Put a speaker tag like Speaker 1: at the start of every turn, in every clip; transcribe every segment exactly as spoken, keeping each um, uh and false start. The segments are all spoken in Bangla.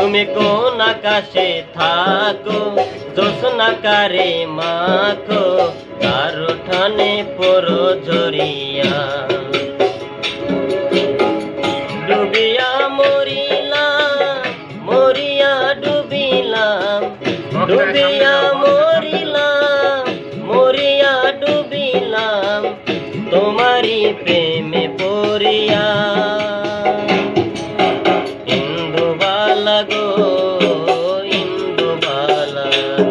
Speaker 1: তুমি কোন আকাশে থাকো জোছনা কারে মাখো তার উঠানে পড়ো ঝরিয়া ডুবিয়া মরিলাম মরিয়া ডুবিলাম ডুবিয়া মরিলাম মরিয়া ডুবিলাম তোমারি প্রেমে পড়িয়া ইন্দুবালা গো ইন্দুবালা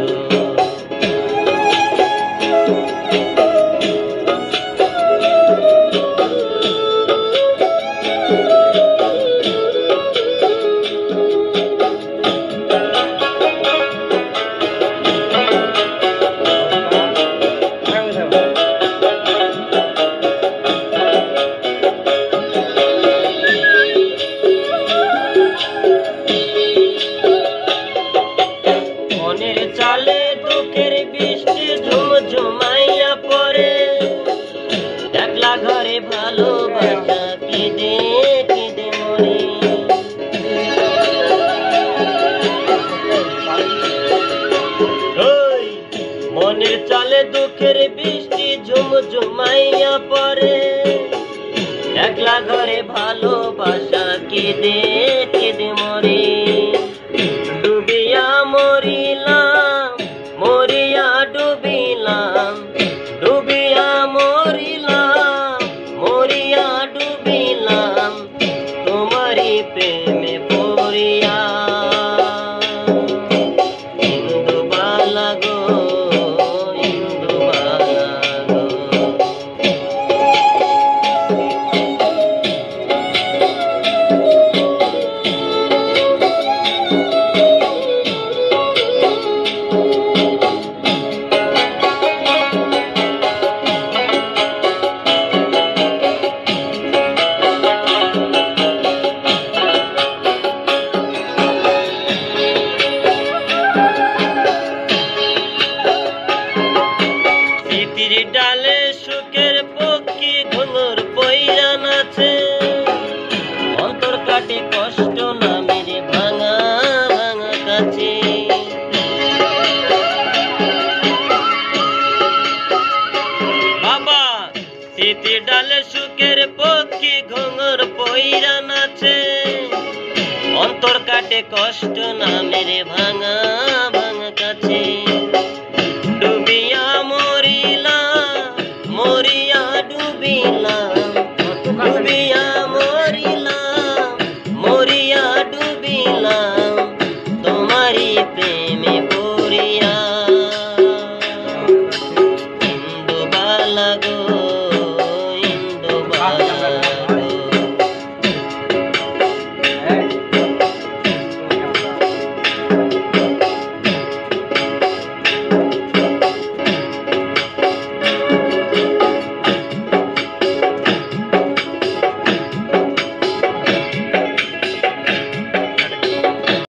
Speaker 1: চালে দুঃখের বৃষ্টি ঝুমঝুমাইয়া পড়ে একলা ঘরে ভালোবাসা কেঁদে কেঁদে মরে মনের চালে দুঃখের বৃষ্টি ঝুমঝুমাইয়া পড়ে একলা ঘরে ভালোবাসা কেঁদে কেঁদে মরে ডুবিয়া মরিলাম মরিয়া ডুবিলাম ডুবিয়া মরিলাম মরিয়া ডুবিলাম তোমারি প্রেমে পড়িয়া ইন্দুবালা গো ইন্দুবালা গো ডালে সুখের পক্ষী ঘুঙুর পইরা নাচে অন্তর কাটে কষ্ট না মেরে ভাঙা ভাঙা কাছে বাবা স্মৃতি ডালে সুখের পক্ষী ঘুঙুর পইরা নাচে অন্তর কাটে কষ্ট না মেরে ভাঙা ভাঙা কাছে ডুবিয়া মরিলা মরিয়া ডুবিলা